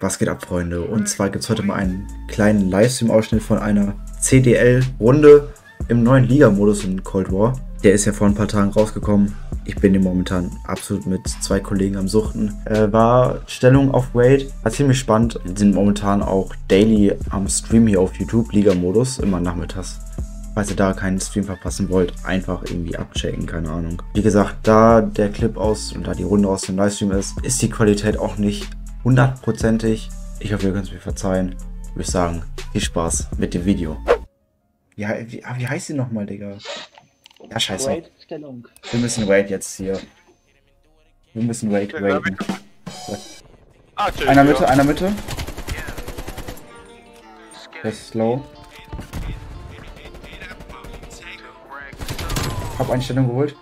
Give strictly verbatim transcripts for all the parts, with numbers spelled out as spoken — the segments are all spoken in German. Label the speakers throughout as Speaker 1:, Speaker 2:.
Speaker 1: Was geht ab, Freunde? Und zwar gibt es heute mal einen kleinen Livestream-Ausschnitt von einer C D L-Runde im neuen Liga-Modus in Cold War. Der ist ja vor ein paar Tagen rausgekommen. Ich bin hier momentan absolut mit zwei Kollegen am Suchten. Äh, war Stellung auf Raid, war ziemlich spannend. Wir sind momentan auch daily am Stream hier auf YouTube, Liga-Modus, immer nachmittags. Falls ihr da keinen Stream verpassen wollt, einfach irgendwie abchecken, keine Ahnung. Wie gesagt, da der Clip aus und da die Runde aus dem Livestream ist, ist die Qualität auch nicht hundertprozentig. Ich hoffe, ihr könnt es mir verzeihen. Ich würde sagen, viel Spaß mit dem Video. Ja, wie, wie heißt die nochmal, Digga? Ja, scheiße.
Speaker 2: Raid-Stellung.
Speaker 1: Wir müssen Raid jetzt hier. Wir müssen Raid raiden. Einer Mitte, einer Mitte. Der ist slow. Hab Einstellung geholt.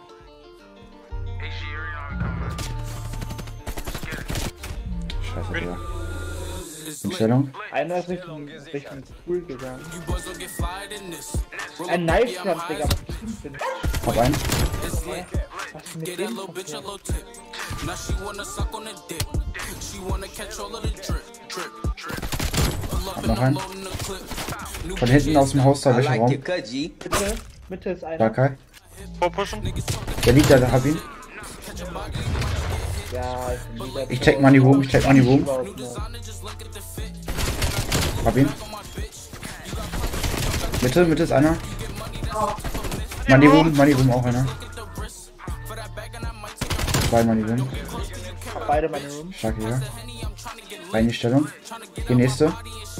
Speaker 1: Scheiße, Digga. Einstellung.
Speaker 2: Einer ist Richtung, Richtung Pool gegangen. Ein Knife-Kampf, Digga.
Speaker 1: Hab einen.
Speaker 2: Was ist mit dem passiert?
Speaker 1: Hab noch einen. Von hinten aus dem Haus da, welcher Raum?
Speaker 2: Mitte, Mitte ist einer.
Speaker 1: Da, Kai.
Speaker 3: Vorpushen.
Speaker 1: Der liegt da, hab ihn.
Speaker 2: Ja, ich bin wieder.
Speaker 1: Ich check Money Room, ich check Money Room. Hab ihn. Mitte, Mitte ist einer. Money Room, Money Room auch einer. Zwei Money Room.
Speaker 2: Beide meine Rooms.
Speaker 1: Stark hier. Rein in die Stellung. Die nächste.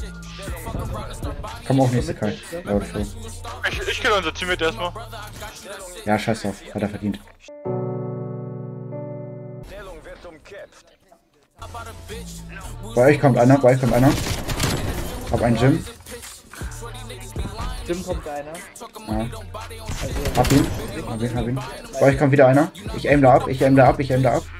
Speaker 1: Komm auf, nächste Kai. Laut vor.
Speaker 3: Ich, ich kill unser Teammate erstmal.
Speaker 1: Ja, scheiß drauf. Hat er verdient. Bei euch kommt einer, bei euch kommt einer. Hab einen Gym.
Speaker 2: Jim kommt einer.
Speaker 1: Ja. Hab ihn. Hab ihn, hab ihn. Bei euch kommt wieder einer. Ich aim da ab, ich aim da ab, ich aim da ab.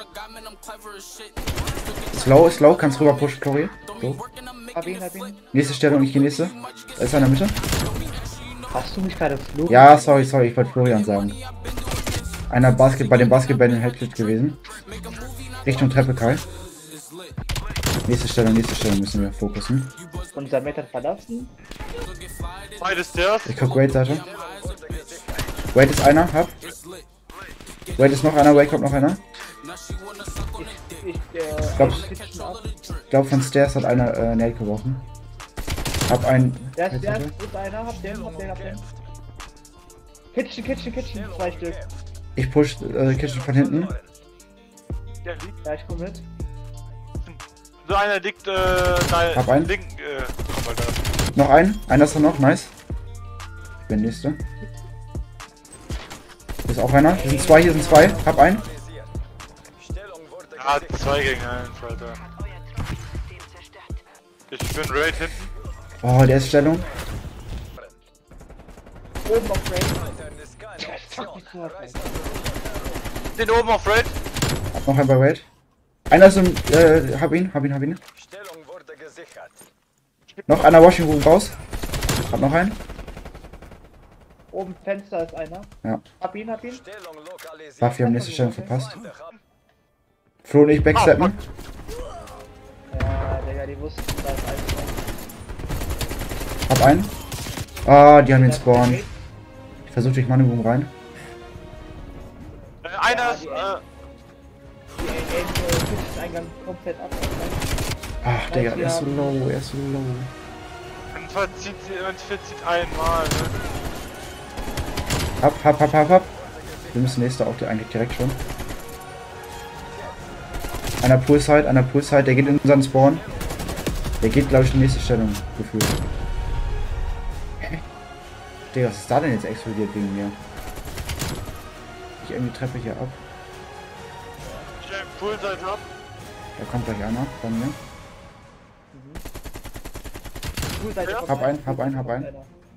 Speaker 1: Slow, slow, kannst rüber pushen, Chloe. So.
Speaker 2: Hab ihn, hab ihn.
Speaker 1: Nächste Stellung, ich gehe nächste. Da ist einer in der Mitte.
Speaker 2: Hast du mich gerade Flug?
Speaker 1: Ja, sorry, sorry, ich wollte Florian sagen. Einer Basket bei dem Basketball in Headcliff gewesen. Richtung Treppe, Kai. Nächste Stellung, nächste Stellung müssen wir fokussen.
Speaker 2: Unser Mate hat verlassen.
Speaker 3: Beides Stairs.
Speaker 1: Ich guck Wade Seite. Wade ist einer, hab. Wade ist noch einer, Wade kommt noch einer.
Speaker 2: Ich, ich, äh,
Speaker 1: Glaub-
Speaker 2: Kitchen ab.
Speaker 1: Ich glaube von Stairs hat einer äh, Nate geworfen. Hab einen.
Speaker 2: Der ist, der ist, ist einer, hab den, hab den, hab den. Kitchen, Kitchen, Kitchen, zwei Stück.
Speaker 1: Ich push äh, Kitchen von hinten.
Speaker 3: Der liegt.
Speaker 2: Ja, ich komm mit.
Speaker 3: So einer liegt, äh, nein,
Speaker 1: Hab einen.
Speaker 3: Link, äh, komm mal da.
Speaker 1: Noch einen. Einer ist da noch, nice. Ich bin nächste. Hier ist auch einer. Hier sind zwei, hier sind zwei. Hab einen.
Speaker 3: Ja, zwei gegen eins, Alter. Ich bin Raid hinten.
Speaker 1: Oh, der ist Stellung.
Speaker 2: Oben auf Raid. Fuck, mich so hart, Alter.
Speaker 3: Den oben auf Raid.
Speaker 1: Hab noch einen bei Wade. Einer ist im. Äh, hab ihn, hab ihn, hab ihn. Noch einer Washing Room raus. Hab noch einen.
Speaker 2: Oben Fenster ist einer.
Speaker 1: Ja.
Speaker 2: Hab ihn, hab ihn.
Speaker 1: Buff, wir haben nächste Stellung verpasst. Flo und ich backsteppen.
Speaker 2: Ja, Digga, die wussten, da ist einer.
Speaker 1: Hab einen. Ah, die haben den Spawn. Ich versuche durch Money Room rein.
Speaker 3: Äh, einer ist,
Speaker 2: die-
Speaker 3: äh,
Speaker 2: Die Kitchen-Eingang komplett ab.
Speaker 1: Ach, Digga, er ist so low, er ist so low.
Speaker 3: und verzieht sie, und verzieht einmal, ne?
Speaker 1: Hab, hab, hab, hab, hab. Wir müssen nächste auch eigentlich direkt schon. Einer Poolside, einer Poolside, der geht in unseren Spawn. Der geht, glaube ich, in die nächste Stellung, gefühlt. Hä? Digga, was ist da denn jetzt explodiert wegen mir? Ich irgendwie die Treppe hier ab.
Speaker 3: Ich stell Poolseite ab.
Speaker 1: Da kommt gleich einer bei mir.
Speaker 2: Poolseite kommt
Speaker 1: Hab
Speaker 2: einer.
Speaker 1: einen, hab einen, hab einen.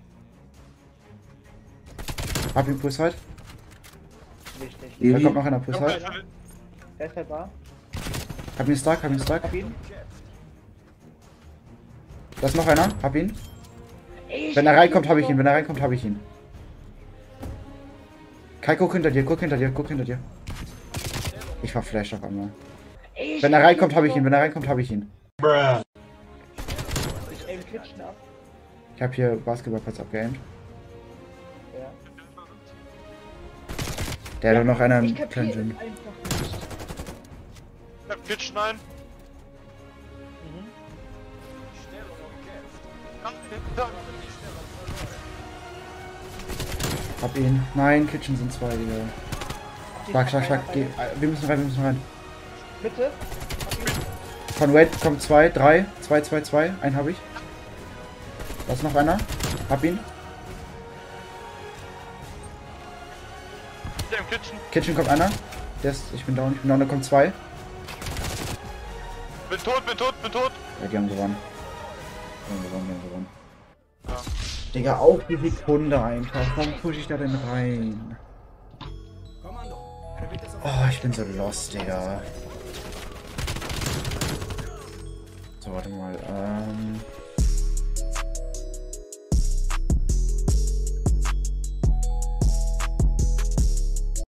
Speaker 1: Hab ihn Poolside.
Speaker 2: Wichtig.
Speaker 1: Da kommt noch einer Poolside.
Speaker 2: Der ist halt da.
Speaker 1: Hab ihn Stark, hab ihn Stark.
Speaker 2: Hab ihn.
Speaker 1: Da ist noch einer, hab ihn. Wenn er reinkommt, hab ich ihn. Wenn er reinkommt, hab ich ihn. Kai, guck hinter dir, guck hinter dir, guck hinter dir. Ich war Flash auf einmal. Wenn er reinkommt, habe ich ihn. Wenn er reinkommt, habe ich ihn.
Speaker 2: Ich aim Kitchen ab.
Speaker 1: Ich habe hier Basketballplatz abgeaimt.
Speaker 2: Ja.
Speaker 1: Der hat doch noch einer
Speaker 2: Ich
Speaker 1: im
Speaker 2: kapiere
Speaker 1: kleinen
Speaker 2: es einfach nicht.
Speaker 3: Ich hab Kitchen ein.
Speaker 2: Mhm.
Speaker 1: Hab ihn. Nein, Kitchen sind zwei, Digga. Schlag, schlag, schlag. Geh. Wir müssen rein, wir müssen rein.
Speaker 2: Bitte?
Speaker 1: Von Wade kommt zwei, drei, zwei, zwei, zwei. Einen habe ich. Da ist noch einer. Hab ihn.
Speaker 3: Der im Kitchen.
Speaker 1: Kitchen kommt einer. Der ist, ich bin down, ich bin down, da kommt zwei.
Speaker 3: Bin tot, bin tot, bin tot.
Speaker 1: Ja, die haben gewonnen. Die haben gewonnen, die haben gewonnen.
Speaker 3: Ja.
Speaker 1: Digga, auf die Sekunde einfach. Warum pushe ich da denn rein? Oh, ich bin so lost, Digga. So, warte mal. Ähm.